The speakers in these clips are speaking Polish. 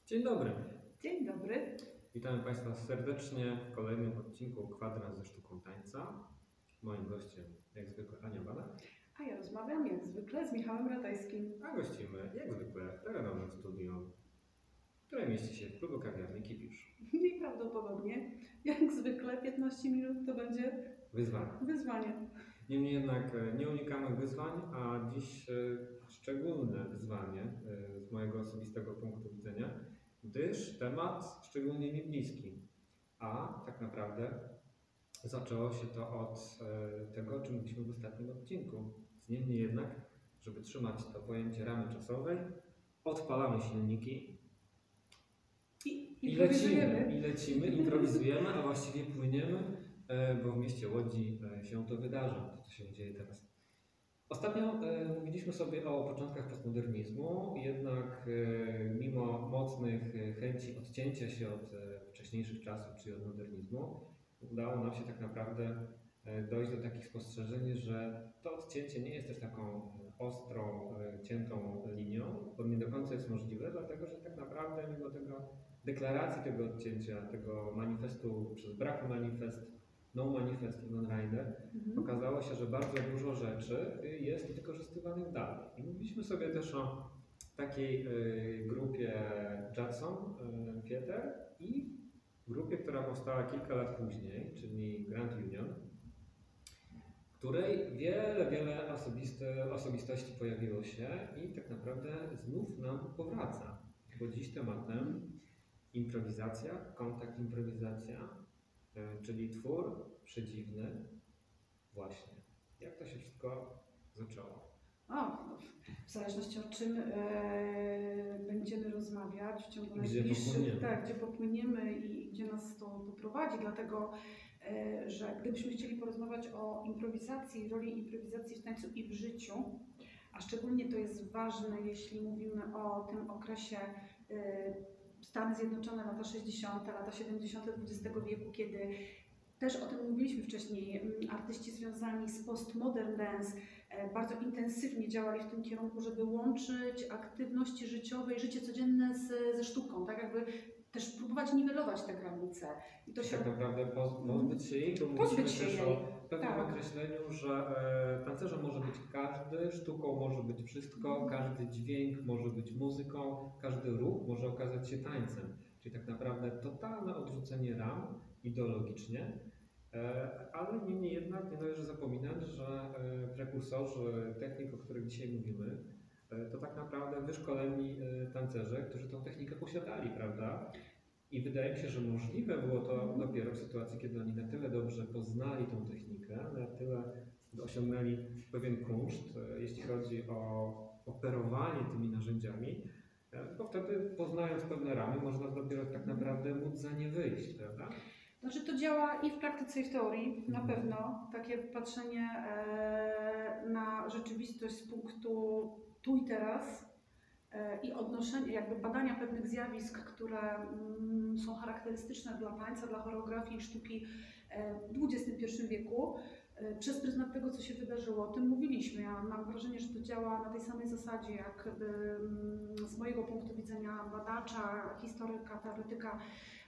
Dzień dobry. Dzień dobry. Witamy Państwa serdecznie w kolejnym odcinku Kwadrans ze sztuką tańca. Moim gościem jak zwykle Ania Bada. A ja rozmawiam jak zwykle z Michałem Ratajskim. A gościmy jak zwykle w terenowym studiu, które mieści się w klubu kawiarni Kipisz. I prawdopodobnie, jak zwykle, 15 minut to będzie wyzwanie. Niemniej jednak nie unikamy wyzwań, a dziś szczególne wyzwanie z mojego osobistego punktu widzenia, gdyż temat szczególnie mi bliski. A tak naprawdę zaczęło się to od tego, o czym mówiliśmy w ostatnim odcinku. Niemniej jednak, żeby trzymać to pojęcie ramy czasowej, odpalamy silniki i lecimy, improwizujemy, a właściwie płyniemy, bo w mieście Łodzi się to wydarza, to co się dzieje teraz. Ostatnio mówiliśmy sobie o początkach postmodernizmu, jednak mimo mocnych chęci odcięcia się od wcześniejszych czasów, czyli od modernizmu, udało nam się tak naprawdę dojść do takich spostrzeżeń, że to odcięcie nie jest też taką ostrą, ciętą linią, bo nie do końca jest możliwe, dlatego że tak naprawdę mimo tego deklaracji tego odcięcia, tego manifestu, przez brak manifest, no manifest, non-rider, okazało się, że bardzo dużo rzeczy jest wykorzystywanych dalej. I mówiliśmy sobie też o takiej grupie Judson Theatre i grupie, która powstała kilka lat później, czyli Grand Union, w której wiele osobistości pojawiło się i tak naprawdę znów nam powraca, bo dziś tematem improwizacja, kontakt improwizacja, czyli twór przedziwny. Właśnie. Jak to się wszystko zaczęło? W zależności o czym będziemy rozmawiać w ciągu gdzie najbliższych, gdzie popłyniemy i gdzie nas to poprowadzi, dlatego że gdybyśmy chcieli porozmawiać o improwizacji, roli improwizacji w tańcu i w życiu, a szczególnie to jest ważne, jeśli mówimy o tym okresie Stany Zjednoczone, lata 60., lata 70. XX wieku, kiedy też o tym mówiliśmy wcześniej, artyści związani z postmodern dance bardzo intensywnie działali w tym kierunku, żeby łączyć aktywności życiowe i życie codzienne ze sztuką, tak jakby też próbować niwelować te granice. I to się tak naprawdę pozbyć się jej, bo mówiliśmy też o pewnym określeniu, że tancerzem może być każdy, sztuką może być wszystko, każdy dźwięk może być muzyką, każdy ruch może okazać się tańcem. Czyli tak naprawdę totalne odrzucenie ram ideologicznie, ale niemniej jednak nie należy zapominać, że prekursorzy technik, o których dzisiaj mówimy, to tak naprawdę wyszkoleni tancerze, którzy tą technikę posiadali, prawda? I wydaje mi się, że możliwe było to dopiero w sytuacji, kiedy oni na tyle dobrze poznali tą technikę, na tyle osiągnęli pewien kunszt, jeśli chodzi o operowanie tymi narzędziami, bo wtedy poznając pewne ramy, można dopiero tak naprawdę móc za nie wyjść, prawda? Znaczy to działa i w praktyce, i w teorii, na pewno. Takie patrzenie na rzeczywistość z punktu tu i teraz i odnoszenie, jakby badania pewnych zjawisk, które są charakterystyczne dla tańca, dla choreografii i sztuki w XXI wieku, przez pryzmat tego, co się wydarzyło. O tym mówiliśmy. Ja mam wrażenie, że to działa na tej samej zasadzie, jak z mojego punktu widzenia badacza, historyka, teoretyka.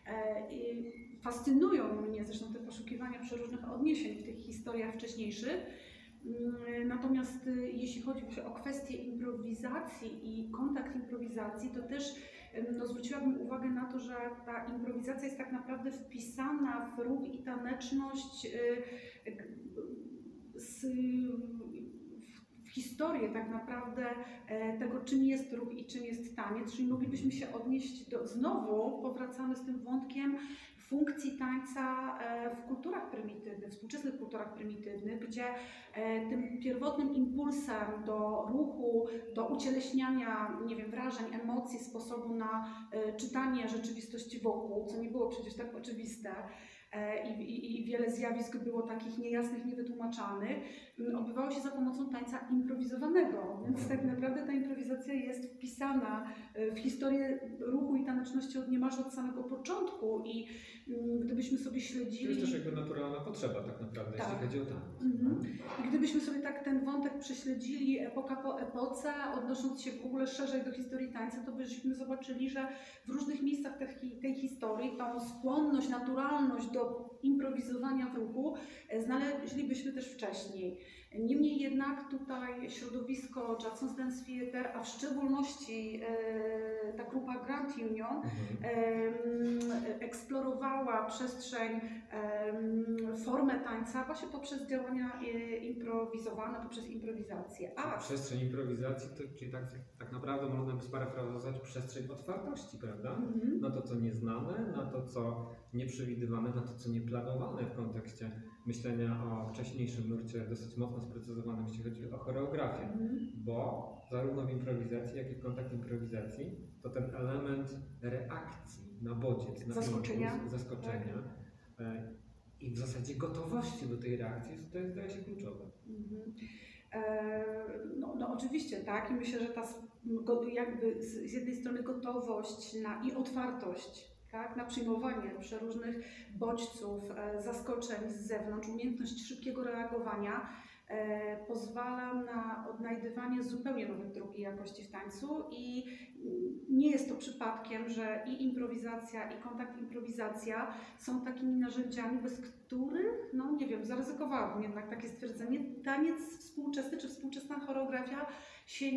I fascynują mnie zresztą te poszukiwania przeróżnych odniesień w tych historiach wcześniejszych. Natomiast jeśli chodzi o kwestię improwizacji i kontakt improwizacji, to też zwróciłabym uwagę na to, że ta improwizacja jest tak naprawdę wpisana w ruch i taneczność w historię tak naprawdę tego, czym jest ruch i czym jest taniec, czyli moglibyśmy się odnieść znowu powracamy z tym wątkiem funkcji tańca w kulturach prymitywnych, współczesnych kulturach prymitywnych, gdzie tym pierwotnym impulsem do ruchu, do ucieleśniania, nie wiem, wrażeń, emocji, sposobu na czytanie rzeczywistości wokół, co nie było przecież tak oczywiste, i wiele zjawisk było takich niejasnych, niewytłumaczanych, odbywało się za pomocą tańca improwizowanego, więc tak naprawdę ta improwizacja jest wpisana w historię ruchu i taneczności od niemalże od samego początku i gdybyśmy sobie śledzili... To jest też jakby naturalna potrzeba tak naprawdę, tak. jeśli chodzi o taniec. I gdybyśmy sobie tak ten wątek prześledzili epoka po epoce, odnosząc się w ogóle szerzej do historii tańca, to byśmy zobaczyli, że w różnych miejscach tej historii tą skłonność, naturalność do improwizowania w ruchu znaleźlibyśmy też wcześniej. Niemniej jednak tutaj środowisko Jackson's Dance Theatre, a w szczególności ta grupa Grand Union eksplorowała przestrzeń, formę tańca właśnie poprzez działania improwizowane, poprzez improwizację. A przestrzeń improwizacji, to, czyli tak naprawdę można by sparafrazować przestrzeń otwartości, prawda? Na to, co nieznane, na to, co nieprzewidywane, na to, co nieplanowane w kontekście myślenia o wcześniejszym nurcie dosyć mocno sprecyzowanym, jeśli chodzi o choreografię, bo zarówno w improwizacji, jak i w kontakt improwizacji to ten element reakcji na bodziec, na zaskoczenia, impuls, zaskoczenia i w zasadzie gotowości do tej reakcji, to jest, wydaje się, kluczowe. No oczywiście, tak, i myślę, że ta jakby z jednej strony gotowość i otwartość, tak, na przyjmowanie przeróżnych bodźców, zaskoczeń z zewnątrz, umiejętność szybkiego reagowania pozwala na odnajdywanie zupełnie nowych dróg i jakości w tańcu i nie jest to przypadkiem, że i improwizacja, i kontakt improwizacja są takimi narzędziami, bez których, no nie wiem, zaryzykowałabym jednak takie stwierdzenie, taniec współczesny czy współczesna choreografia się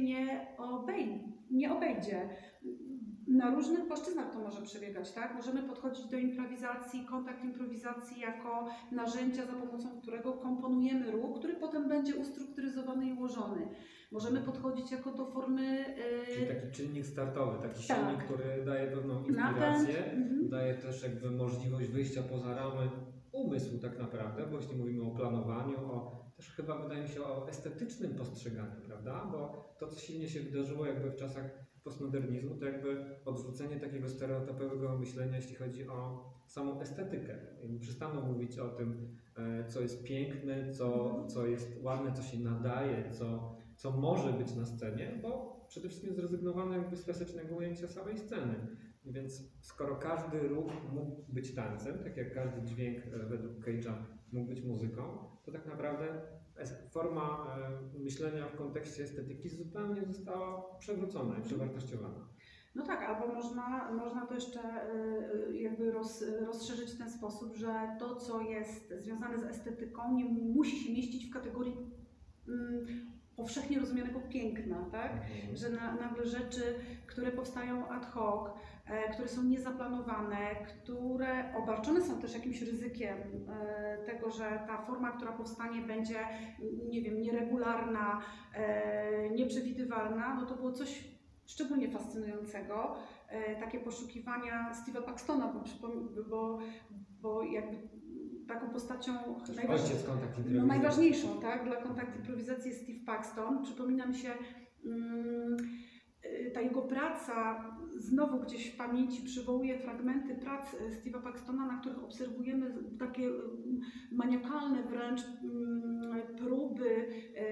nie obejdzie. Na różnych płaszczyznach to może przebiegać, tak? Możemy podchodzić do improwizacji, kontakt improwizacji jako narzędzia, za pomocą którego komponujemy ruch, który potem będzie ustrukturyzowany i ułożony. Możemy podchodzić jako do formy... Czyli taki czynnik startowy, taki silnik, który daje pewną inspirację, daje też jakby możliwość wyjścia poza ramy umysłu tak naprawdę, bo jeśli mówimy o planowaniu, też chyba wydaje mi się o estetycznym postrzeganiu, prawda? Bo to, co silnie się wydarzyło jakby w czasach postmodernizmu, to jakby odrzucenie takiego stereotypowego myślenia, jeśli chodzi o samą estetykę. Jakby przestano mówić o tym, co jest piękne, co jest ładne, co się nadaje, co może być na scenie, bo przede wszystkim zrezygnowano jakby z klasycznego ujęcia samej sceny. Więc skoro każdy ruch mógł być tańcem, tak jak każdy dźwięk według Cage'a mógł być muzyką, to tak naprawdę forma myślenia w kontekście estetyki zupełnie została przewrócona i przewartościowana. No tak, albo można to jeszcze jakby rozszerzyć w ten sposób, że to, co jest związane z estetyką, nie musi się mieścić w kategorii powszechnie rozumianego piękna, tak? Że nagle rzeczy, które powstają ad hoc, które są niezaplanowane, które obarczone są też jakimś ryzykiem tego, że ta forma, która powstanie, będzie, nie wiem, nieregularna, nieprzewidywalna, no to było coś szczególnie fascynującego. Takie poszukiwania Steve'a Paxtona, bo jakby taką postacią najważniejszą, tak, dla kontakt improwizacji jest Steve Paxton. Przypomina mi się ta jego praca, znowu gdzieś w pamięci przywołuje fragmenty prac Steve'a Paxtona, na których obserwujemy takie maniakalne wręcz próby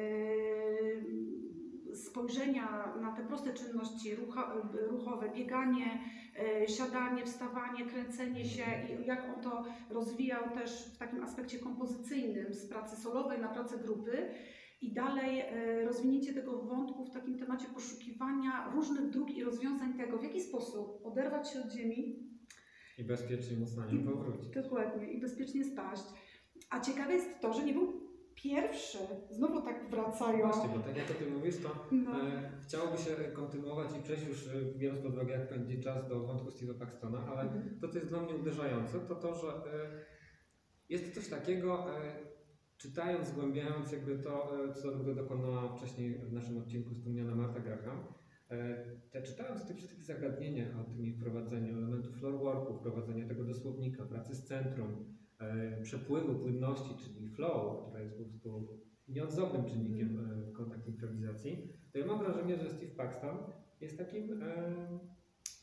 spojrzenia na te proste czynności ruchowe, bieganie, siadanie, wstawanie, kręcenie się i jak on to rozwijał też w takim aspekcie kompozycyjnym z pracy solowej na pracę grupy i dalej rozwinięcie tego wątku w takim temacie poszukiwania różnych dróg i rozwiązań tego, w jaki sposób oderwać się od ziemi i bezpiecznie móc na nią powrócić. Dokładnie, i bezpiecznie spaść. A ciekawe jest to, że nie był pierwszy, znowu tak wracają. Właśnie, bo tak jak o tym mówisz, to chciałoby się kontynuować i przejść już, biorąc pod uwagę, jak będzie czas, do wątku Steve'a Paxtona, ale to, co jest dla mnie uderzające, to, że jest coś takiego, czytając, zgłębiając jakby to, co dokonała wcześniej w naszym odcinku wspomniana Marta Graham, czytając te wszystkie zagadnienia o tym wprowadzeniu elementów floorworku, wprowadzenia tego do słownika, pracy z centrum, przepływu, płynności, czyli flow, która jest po prostu nieodzownym czynnikiem w kontakcie improwizacji, to ja mam wrażenie, że Steve Paxton jest takim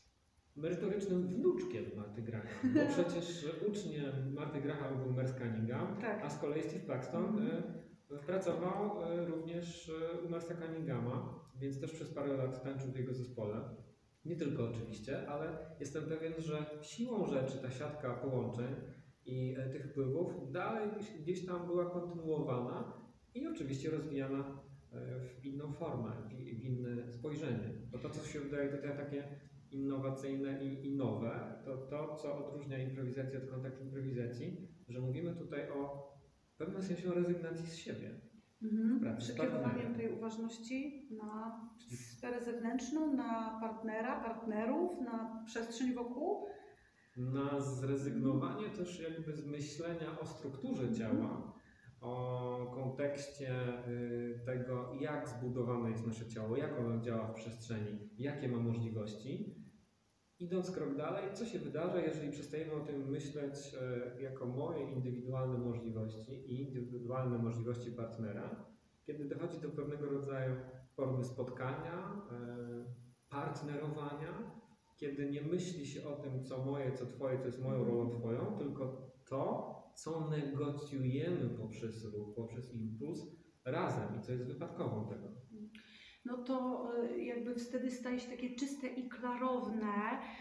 merytorycznym wnuczkiem Marty Graham, bo przecież uczniem Marty Graham był Merce Cunningham, Tak. a z kolei Steve Paxton pracował również u Merce'a Cunninghama, więc też przez parę lat tańczył w jego zespole. Nie tylko oczywiście, ale jestem pewien, że siłą rzeczy ta siatka połączeń i tych wpływów dalej gdzieś tam była kontynuowana i oczywiście rozwijana w inną formę, w inne spojrzenie. Bo to, co się wydaje tutaj takie innowacyjne i nowe, to, co odróżnia improwizację od kontakt improwizacji, że mówimy tutaj o pewnym sensie o rezygnacji z siebie. Przekierowaniem tej uważności na sferę zewnętrzną, na partnera, partnerów, na przestrzeń wokół. Na zrezygnowanie też jakby z myślenia o strukturze ciała, o kontekście tego, jak zbudowane jest nasze ciało, jak ono działa w przestrzeni, jakie ma możliwości. Idąc krok dalej, co się wydarzy, jeżeli przestajemy o tym myśleć jako moje indywidualne możliwości i indywidualne możliwości partnera, kiedy dochodzi do pewnego rodzaju formy spotkania, partnerowania, kiedy nie myśli się o tym, co moje, co twoje, co jest moją rolą twoją, tylko to, co negocjujemy poprzez ruch, poprzez impuls razem i co jest wypadkową tego. No to jakby wtedy staje się takie czyste i klarowne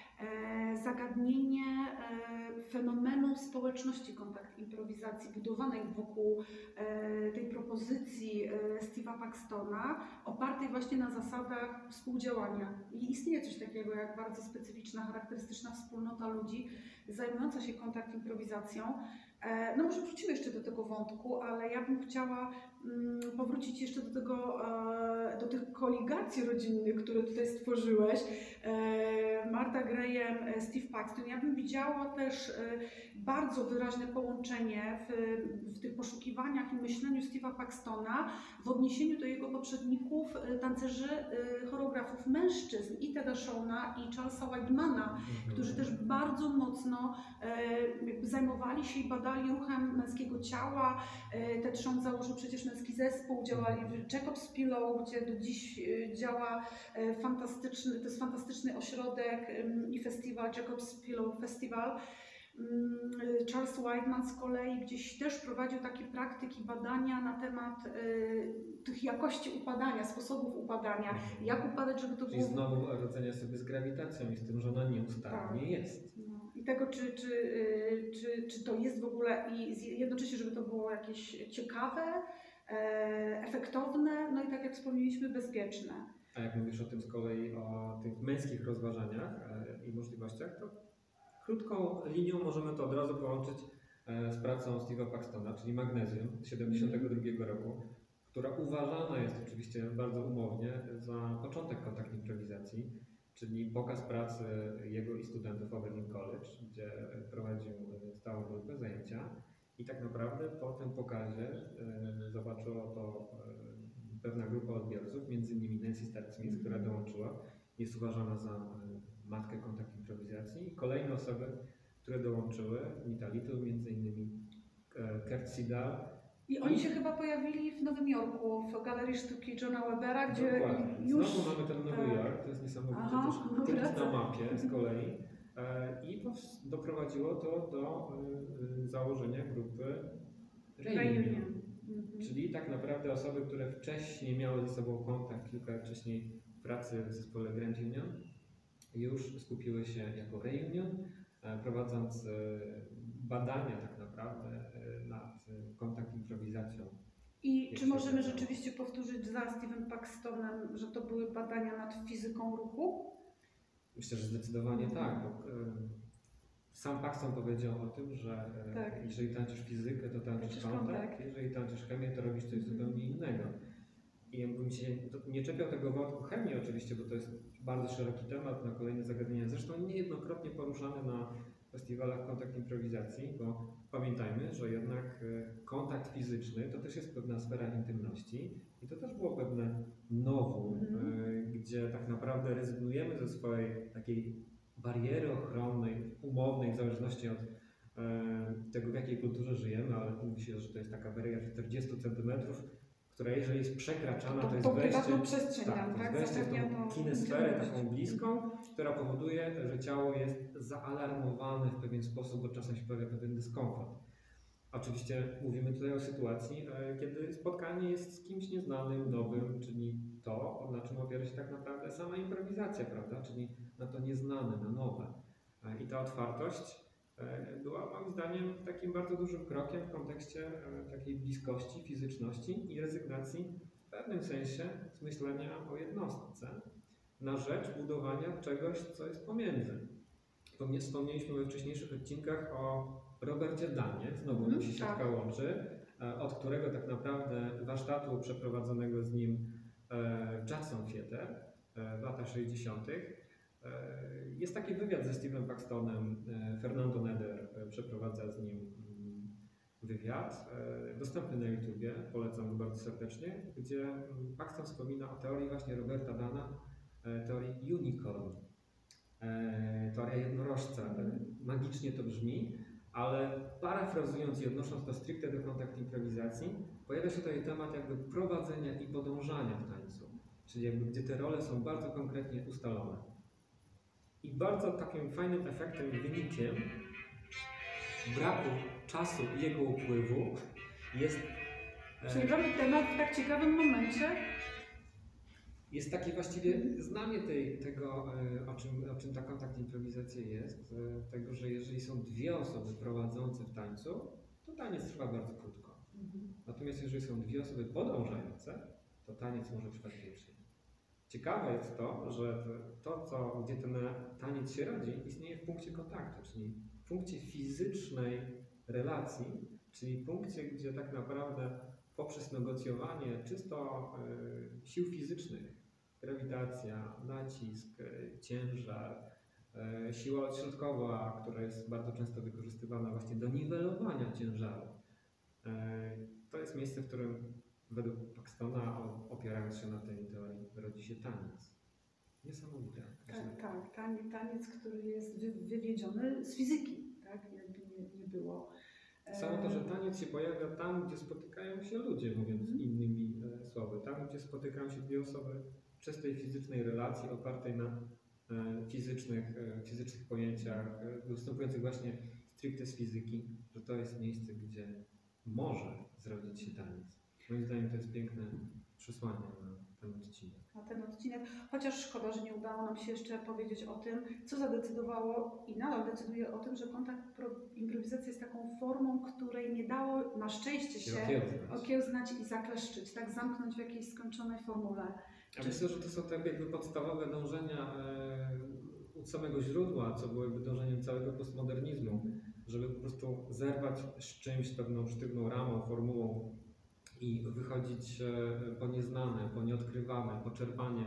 zagadnienie fenomenu społeczności kontakt improwizacji budowanej wokół tej propozycji Steve'a Paxtona, opartej właśnie na zasadach współdziałania. I istnieje coś takiego jak bardzo specyficzna, charakterystyczna wspólnota ludzi zajmująca się kontakt improwizacją. No może wrócimy jeszcze do tego wątku, ale ja bym chciała powrócić jeszcze do tego, do tych koligacji rodzinnych, które tutaj stworzyłeś. Marta Graham, Steve Paxton. Ja bym widziała też bardzo wyraźne połączenie w tych poszukiwaniach i myśleniu Steve'a Paxtona w odniesieniu do jego poprzedników, tancerzy, choreografów mężczyzn, i Teda Shawna, i Charlesa Weidmana, którzy też bardzo mocno zajmowali się i badali ruchem męskiego ciała. Ted Shawn założył przecież męski zespół, działali w Jacob's Pillow, gdzie do dziś działa fantastyczny, to jest fantastyczny ośrodek i festiwal, Jacob's Pillow Festival. Charles Weidman z kolei gdzieś też prowadził takie praktyki, badania na temat tych jakości upadania, sposobów upadania, jak upadać, żeby to Czyli było... znowu radzenia sobie z grawitacją i z tym, że ona nieustannie jest. No. I tego, czy to jest w ogóle, i jednocześnie, żeby to było jakieś ciekawe, efektowne, no i tak jak wspomnieliśmy, bezpieczne. A jak mówisz o tym z kolei, o tych męskich rozważaniach i możliwościach, to krótką linią możemy to od razu połączyć z pracą Steve'a Paxtona, czyli Magnesium z 1972 roku, która uważana jest oczywiście bardzo umownie za początek kontakt improwizacji, czyli pokaz pracy jego i studentów Oberlin College, gdzie prowadził stałą grupę zajęcia i tak naprawdę po tym pokazie zobaczyło to pewna grupa odbiorców, między innymi Nancy Stark-Smith, która dołączyła, jest uważana za matkę kontakt improwizacji, i kolejne osoby, które dołączyły, Nita Little między innymi, Kurt Siegel. I oni się chyba pojawili w Nowym Jorku, w Galerii Sztuki Johna Webera, gdzie dokładnie. już... Znowu mamy ten Nowy Jork, to jest niesamowite, też na mapie z kolei. I doprowadziło to do założenia grupy Reunion. Czyli tak naprawdę osoby, które wcześniej miały ze sobą kontakt, kilka lat wcześniej pracy w zespole Grand Union, już skupiły się jako Reunion, prowadząc badania tak naprawdę nad kontakt improwizacją. I czy możemy rzeczywiście powtórzyć za Steve'em Paxtonem, że to były badania nad fizyką ruchu? Myślę, że zdecydowanie tak, bo sam Paxton powiedział o tym, że jeżeli tańczysz fizykę, to tańczysz kontakt, jeżeli tańczysz chemię, to robisz coś zupełnie innego. I ja bym się nie czepiał tego wątku chemii oczywiście, bo to jest bardzo szeroki temat na kolejne zagadnienia, zresztą niejednokrotnie poruszany na festiwalach kontakt improwizacji, bo pamiętajmy, że jednak kontakt fizyczny to też jest pewna sfera intymności i to też było pewne novum, gdzie tak naprawdę rezygnujemy ze swojej takiej bariery ochronnej, umownej, w zależności od tego, w jakiej kulturze żyjemy, ale mówi się, że to jest taka bariera 40 cm, która jeżeli jest przekraczana, to jest Tą wejście, prywatną przestrzeń tak, nam, to jest tak? wejście w Zapewnia tą to kinesferę intymność. taką bliską, która powoduje, że ciało jest zaalarmowane w pewien sposób, bo czasem się pojawia pewien dyskomfort. Oczywiście mówimy tutaj o sytuacji, kiedy spotkanie jest z kimś nieznanym, nowym, czyli to, na czym opiera się tak naprawdę sama improwizacja, prawda? Czyli na to nieznane, na nowe. I ta otwartość była moim zdaniem takim bardzo dużym krokiem w kontekście takiej bliskości, fizyczności i rezygnacji w pewnym sensie z myślenia o jednostce na rzecz budowania czegoś, co jest pomiędzy. Wspomnieliśmy we wcześniejszych odcinkach o Robercie Danie, znowu nam się siatka łączy, od którego tak naprawdę warsztatu przeprowadzonego z nim w Jackson Theatre w latach 60. Jest taki wywiad ze Steve'em Paxtonem, Fernando Neder przeprowadza z nim wywiad, dostępny na YouTubie, polecam go bardzo serdecznie, gdzie Paxton wspomina o teorii właśnie Roberta Dana, teorii unicorn, teoria jednorożca. Magicznie to brzmi, ale parafrazując i odnosząc to stricte do kontakt improwizacji, pojawia się tutaj temat jakby prowadzenia i podążania w tańcu, czyli jakby gdzie te role są bardzo konkretnie ustalone. I bardzo takim fajnym efektem i wynikiem braku czasu i jego upływu jest... Przejdziemy temat w tak ciekawym momencie. Jest takie właściwie znamie tego, o czym ta kontakt improwizacja jest, tego, że jeżeli są dwie osoby prowadzące w tańcu, to taniec trwa bardzo krótko. Natomiast jeżeli są dwie osoby podążające, to taniec może trwać wiecznie. Ciekawe jest to, że gdzie ten taniec się rodzi, istnieje w punkcie kontaktu, czyli w punkcie fizycznej relacji, czyli punkcie, gdzie tak naprawdę poprzez negocjowanie czysto sił fizycznych, grawitacja, nacisk, ciężar, siła odśrodkowa, która jest bardzo często wykorzystywana właśnie do niwelowania ciężaru. To jest miejsce, w którym według Paxtona, opierając się na tej teorii, rodzi się taniec. Niesamowite. Tak, taniec, który jest wywiedziony z fizyki, tak? Jakby nie było. Samo to, że taniec się pojawia tam, gdzie spotykają się ludzie, mówiąc innymi słowy. Tam, gdzie spotykają się dwie osoby w czystej fizycznej relacji, opartej na fizycznych pojęciach, występujących właśnie stricte z fizyki, że to jest miejsce, gdzie może zrodzić się taniec. Moim zdaniem to jest piękne przesłanie na ten odcinek. Chociaż szkoda, że nie udało nam się jeszcze powiedzieć o tym, co zadecydowało i nadal decyduje o tym, że kontakt improwizacja jest taką formą, której nie dało na szczęście się okiełznać i zakleszczyć, tak zamknąć w jakiejś skończonej formule. Ja myślę, że to są tak jakby podstawowe dążenia od samego źródła, co było jakby dążeniem całego postmodernizmu, żeby po prostu zerwać z czymś, pewną sztywną ramą, formułą i wychodzić po nieznane, po nieodkrywane, po czerpanie.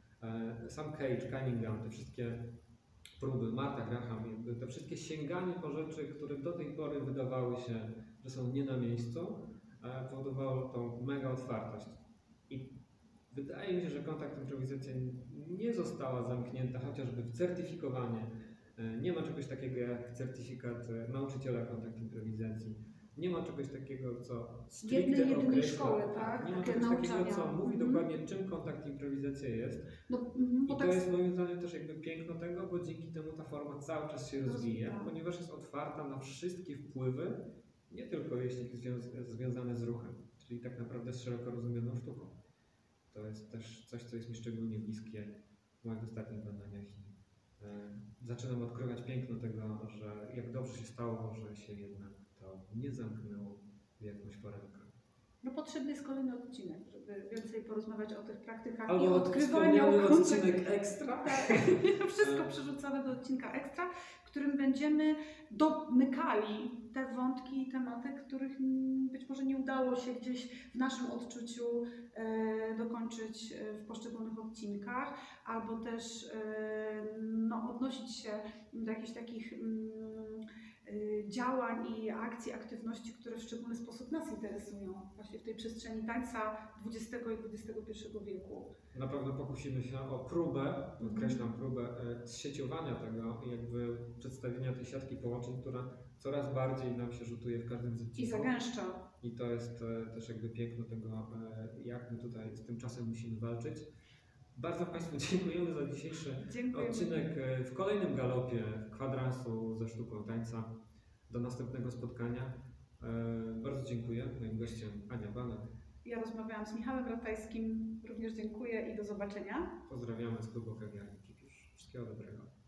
Sam Cage, Cunningham, te wszystkie próby, Martha Graham, jakby te wszystkie sięganie po rzeczy, które do tej pory wydawały się, że są nie na miejscu, powodowało tą mega otwartość. I wydaje mi się, że kontakt improwizacja nie została zamknięta chociażby w certyfikowanie. Nie ma czegoś takiego jak certyfikat nauczyciela kontakt improwizacji. Nie ma czegoś takiego, co stricte określa, szkoły, tak? Nie ma czegoś takiego, co mówi dokładnie, czym kontakt improwizacja jest. I to jest moim zdaniem też jakby piękno tego, bo dzięki temu ta forma cały czas się rozwija, ponieważ jest otwarta na wszystkie wpływy, nie tylko jeśli związane z ruchem, czyli tak naprawdę z szeroko rozumianą sztuką. To jest też coś, co jest mi szczególnie bliskie w moich ostatnich badaniach i zaczynam odkrywać piękno tego, że jak dobrze się stało, że się jednak to nie zamknęło w jakąś foremkę. No potrzebny jest kolejny odcinek, żeby więcej porozmawiać o tych praktykach albo i odkrywaniu odcinek ekstra. Tak. Wszystko przerzucamy do odcinka ekstra, w którym będziemy domykali te wątki i tematy, których być może nie udało się gdzieś w naszym odczuciu dokończyć w poszczególnych odcinkach, albo też odnosić się do jakichś takich działań i akcji, aktywności, które w szczególny sposób nas interesują właśnie w tej przestrzeni tańca XX i XXI wieku. Na pewno pokusimy się o próbę, podkreślam próbę, zsieciowania tego i jakby przedstawienia tej siatki połączeń, która coraz bardziej nam się rzutuje w każdym z I odcinków. zagęszcza. I to jest też jakby piękno tego, jak my tutaj z tym czasem musimy walczyć. Bardzo Państwu dziękujemy za dzisiejszy odcinek w kolejnym galopie kwadransu ze sztuką tańca. Do następnego spotkania. Bardzo dziękuję. Moim gościem Ania Banek. Ja rozmawiałam z Michałem Ratajskim. Również dziękuję i do zobaczenia. Pozdrawiamy z klubu Kawiarni Kipiusz. Wszystkiego dobrego.